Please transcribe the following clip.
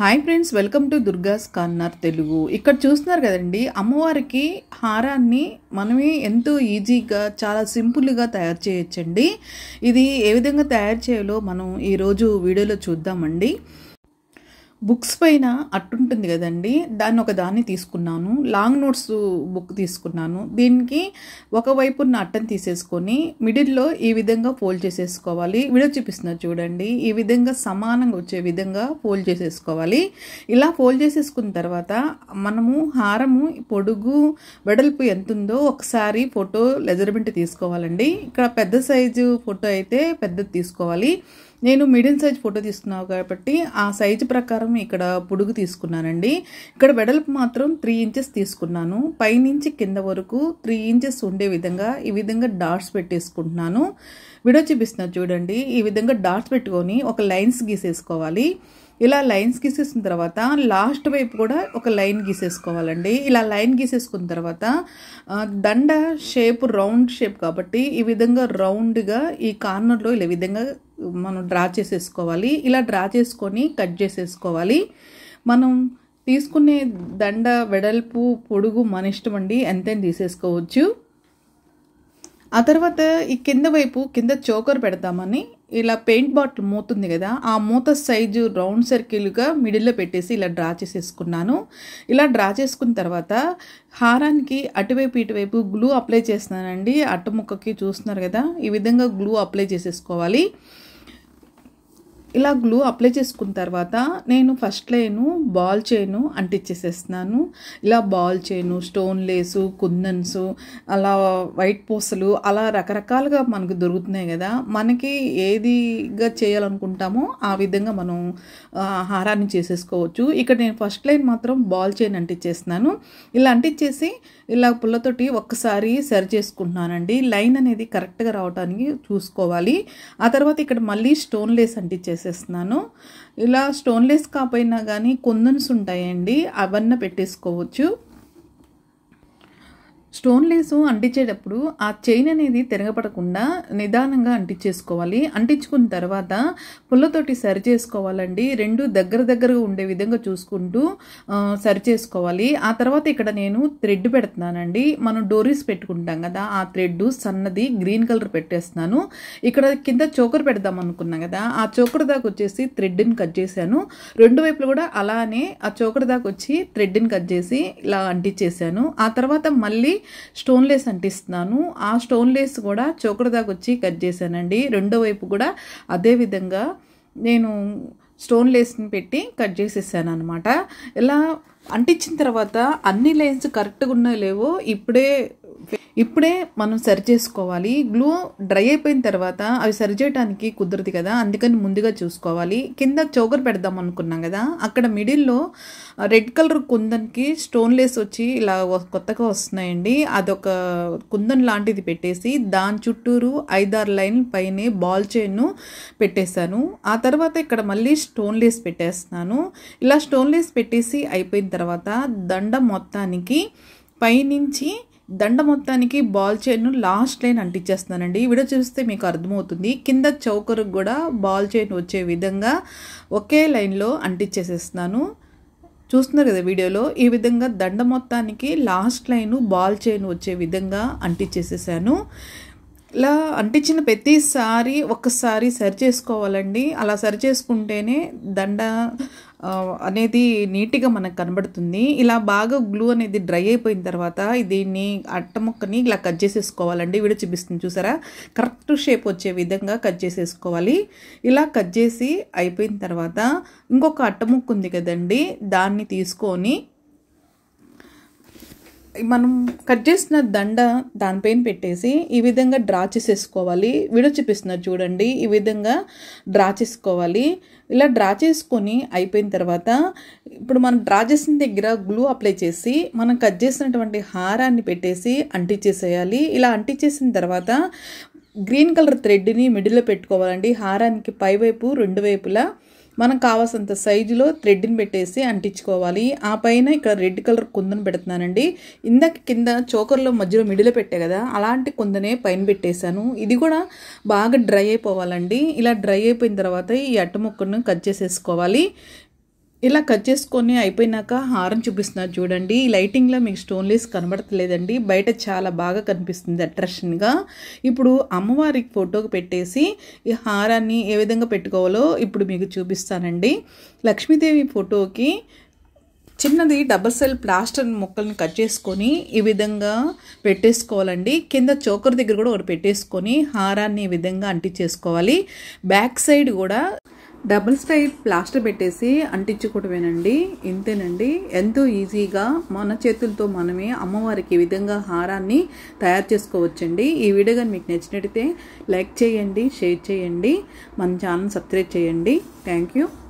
Hi friends, welcome to Durga's corner Telugu. ఇక్కడ చూస్తున్నారు కదండి, అమ్మవారికి హారాన్ని మనమే ఎంతో ఈజీగా చాలా సింపుల్గా తయారు చేయొచ్చండి. ఇది ఏ విధంగా తయారు చేయాలో మనం ఈరోజు వీడియోలో చూద్దామండి. బుక్స్ పైన అట్టుంటుంది కదండి, దాన్ని తీసుకున్నాను. లాంగ్ నోట్స్ బుక్ తీసుకున్నాను. దీనికి ఒకవైపు ఉన్న అట్టను తీసేసుకొని మిడిల్లో ఈ విధంగా ఫోల్డ్ చేసేసుకోవాలి. వీడియో చూపిస్తున్నారు చూడండి, ఈ విధంగా సమానంగా వచ్చే విధంగా ఫోల్డ్ చేసేసుకోవాలి. ఇలా ఫోల్డ్ చేసేసుకున్న తర్వాత మనము హారము పొడుగు వెడల్పు ఎంత ఉందో ఒకసారి ఫోటో మెజర్మెంట్ తీసుకోవాలండి. ఇక్కడ పెద్ద సైజు ఫోటో అయితే పెద్దది తీసుకోవాలి. నేను మీడియం సైజ్ ఫోటో తీసుకున్నాను కాబట్టి ఆ సైజు ప్రకారం ఇక్కడ పొడుగు తీసుకున్నానండి. ఇక్కడ వెడల్పు మాత్రం 3 ఇంచెస్ తీసుకున్నాను. పైనుంచి కింద వరకు 3 ఇంచెస్ ఉండే విధంగా ఈ విధంగా డాట్స్ పెట్టేసుకుంటున్నాను. వీడియో చూపిస్తున్నారు చూడండి, ఈ విధంగా డాట్స్ పెట్టుకొని ఒక లైన్స్ గీసేసుకోవాలి. ఇలా లైన్స్ గీసేసిన తర్వాత లాస్ట్ వైపు కూడా ఒక లైన్ గీసేసుకోవాలండి. ఇలా లైన్ గీసేసుకున్న తర్వాత దండ షేప్ రౌండ్ షేప్ కాబట్టి ఈ విధంగా రౌండ్గా ఈ కార్నర్లో ఇలా విధంగా మనం డ్రా చేసేసుకోవాలి. ఇలా డ్రా చేసుకొని కట్ చేసేసుకోవాలి. మనం తీసుకునే దండ వెడల్పు పొడుగు మన ఇష్టం అండి, ఎంతైనా తీసేసుకోవచ్చు. ఆ తర్వాత ఈ కింద చోకర్ పెడతామని ఇలా పెయింట్ బాటిల్ మూత ఉంది కదా, ఆ మూత సైజు రౌండ్ సర్కిల్గా మిడిల్లో పెట్టేసి ఇలా డ్రా చేసేసుకున్నాను. ఇలా డ్రా చేసుకున్న తర్వాత హారానికి అటువైపు ఇటువైపు గ్లూ అప్లై చేస్తున్నానండి. అట్ట ముక్కకి చూస్తున్నారు కదా, ఈ విధంగా గ్లూ అప్లై చేసేసుకోవాలి. ఇలా గ్లూ అప్లై చేసుకున్న తర్వాత నేను ఫస్ట్ లైను బాల్ చైను అంటించేసేస్తున్నాను. ఇలా బాల్ చైను, స్టోన్ లేసు, కుందన్స్, అలా వైట్ పూసలు, అలా రకరకాలుగా మనకు దొరుకుతున్నాయి కదా. మనకి ఏదిగా చేయాలనుకుంటామో ఆ విధంగా మనం హారాన్ని చేసేసుకోవచ్చు. ఇక్కడ నేను ఫస్ట్ లైన్ మాత్రం బాల్ చైన్ అంటించేస్తున్నాను. ఇలా అంటించేసి ఇలా పుల్లతోటి ఒక్కసారి సరి చేసుకుంటున్నానండి. లైన్ అనేది కరెక్ట్గా రావడానికి చూసుకోవాలి. ఆ తర్వాత ఇక్కడ మళ్ళీ స్టోన్ లేస్ అంటించేసేస్తున్నాను. ఇలా స్టోన్ లేస్ కాకపోయినా కానీ కుందన్స్ ఉంటాయండి, అవన్నీ పెట్టేసుకోవచ్చు. స్టోన్ లేసు అంటించేటప్పుడు ఆ చైన్ అనేది తిరగపడకుండా నిదానంగా అంటించేసుకోవాలి. అంటించుకున్న తర్వాత పుల్లతోటి సరి చేసుకోవాలండి. రెండు దగ్గరగా ఉండే విధంగా చూసుకుంటూ సరి చేసుకోవాలి. ఆ తర్వాత ఇక్కడ నేను థ్రెడ్ పెడుతున్నానండి. మనం డోరీస్ పెట్టుకుంటాం కదా, ఆ థ్రెడ్ సన్నది గ్రీన్ కలర్ పెట్టేస్తున్నాను. ఇక్కడ కింద చోకర్ పెడదాం అనుకున్నాం కదా, ఆ చోకర్ దాకా వచ్చేసి థ్రెడ్ని కట్ చేశాను. రెండు వైపులు కూడా అలానే ఆ చోకర్ దాకా వచ్చి థ్రెడ్ని కట్ చేసి ఇలా అంటించేసాను. ఆ తర్వాత మళ్ళీ స్టోన్ లేస్ అంటిస్తున్నాను. ఆ స్టోన్ లేస్ కూడా చోకర్ దాకా వచ్చి కట్ చేశానండి. రెండో వైపు కూడా అదే విధంగా నేను స్టోన్ లేస్ని పెట్టి కట్ చేసేసాను అనమాట. ఇలా అంటించిన తర్వాత అన్ని లైన్స్ కరెక్ట్గా ఉన్నాయో లేవో ఇప్పుడే మనం సరి చేసుకోవాలి. గ్లూ డ్రై అయిపోయిన తర్వాత అవి సరి చేయడానికి కుదరదు కదా, అందుకని ముందుగా చూసుకోవాలి. కింద చోకర్ పెడదాం అనుకున్నాం కదా, అక్కడ మిడిల్లో రెడ్ కలర్ కుందన్కి స్టోన్ లేస్ వచ్చి ఇలా కొత్తగా వస్తున్నాయండి. అదొక కుందన్ లాంటిది పెట్టేసి దాని చుట్టూరు 5-6 లైన్ పైన బాల్ చైన్ పెట్టేశాను. ఆ తర్వాత ఇక్కడ మళ్ళీ స్టోన్ లేస్ పెట్టేస్తున్నాను. ఇలా స్టోన్ లేస్ పెట్టేసి అయిపోయిన తర్వాత దండ మొత్తానికి బాల్ చైన్ లాస్ట్ లైన్ అంటించేస్తానండి. వీడియో చూస్తే మీకు అర్థమవుతుంది. కింద చౌకరుకు కూడా బాల్ చైన్ వచ్చే విధంగా ఒకే లైన్లో అంటించేసేస్తున్నాను. చూస్తున్నారు కదా వీడియోలో, ఈ విధంగా దండ మొత్తానికి లాస్ట్ లైను బాల్ చైన్ వచ్చే విధంగా అంటించేసేసాను. ఇలా అంటించిన ప్రతిసారి ఒక్కసారి సరి చేసుకోవాలండి. అలా సరి చేసుకుంటేనే దండ అనేది నీట్గా మనకు కనబడుతుంది. ఇలా బాగా గ్లూ అనేది డ్రై అయిపోయిన తర్వాత దీన్ని అట్ట ముక్కని ఇలా కట్ చేసేసుకోవాలండి. వీడియో చూపిస్తుంది చూసారా, కరెక్ట్ షేప్ వచ్చే విధంగా కట్ చేసేసుకోవాలి. ఇలా కట్ చేసి అయిపోయిన తర్వాత ఇంకొక అట్ట ముక్క ఉంది కదండి, దాన్ని తీసుకొని మనం కట్ చేసిన దండ దానిపైన పెట్టేసి ఈ విధంగా డ్రా చేసేసుకోవాలి. వీడియో చూపిస్తున్నారు చూడండి, ఈ విధంగా డ్రా చేసుకోవాలి. ఇలా డ్రా చేసుకొని అయిపోయిన తర్వాత ఇప్పుడు మనం డ్రా చేసిన దగ్గర గ్లూ అప్లై చేసి మనం కట్ చేసినటువంటి హారాన్ని పెట్టేసి అంటించేసేయాలి. ఇలా అంటించేసిన తర్వాత గ్రీన్ కలర్ థ్రెడ్ని మిడిల్లో పెట్టుకోవాలండి. హారానికి పైవైపు రెండు వైపులా మనకు కావాల్సినంత సైజులో థ్రెడ్ని పెట్టేసి అంటించుకోవాలి. ఆ పైన ఇక్కడ రెడ్ కలర్ కుందను పెడుతున్నానండి. ఇందాక కింద చోకర్లో మధ్యలో మిడిలో పెట్టే కదా, అలాంటి కుందనే పైన పెట్టేశాను. ఇది కూడా బాగా డ్రై అయిపోవాలండి. ఇలా డ్రై అయిపోయిన తర్వాత ఈ అట్ట ముక్కను కట్ చేసేసుకోవాలి. ఇలా కట్ చేసుకొని అయిపోయినాక హారం చూపిస్తున్నారు చూడండి. ఈ లైటింగ్లో మీకు స్టోన్ లేస్ కనబడతలేదండి, బయట చాలా బాగా కనిపిస్తుంది అట్రాక్షన్గా. ఇప్పుడు అమ్మవారికి ఫోటోకి పెట్టేసి ఈ హారాన్ని ఏ విధంగా పెట్టుకోవాలో ఇప్పుడు మీకు చూపిస్తానండి. లక్ష్మీదేవి ఫోటోకి చిన్నది డబుల్ సెల్ ప్లాస్టర్ ముక్కలను కట్ చేసుకొని ఈ విధంగా పెట్టేసుకోవాలండి. కింద చోకర్ దగ్గర కూడా ఒకటి పెట్టేసుకొని హారాన్ని ఈ విధంగా అంటించేసుకోవాలి. బ్యాక్ సైడ్ కూడా డబుల్ సైడ్ ప్లాస్టర్ పెట్టేసి అంటించుకోవడమేనండి. ఇంతేనండి, ఎంతో ఈజీగా మన చేతులతో మనమే అమ్మవారికి ఈ విధంగా హారాన్ని తయారు చేసుకోవచ్చండి. ఈ వీడియో కానీ మీకు నచ్చినట్టయితే లైక్ చేయండి, షేర్ చేయండి, మన ఛానల్ సబ్స్క్రైబ్ చేయండి. Thank you.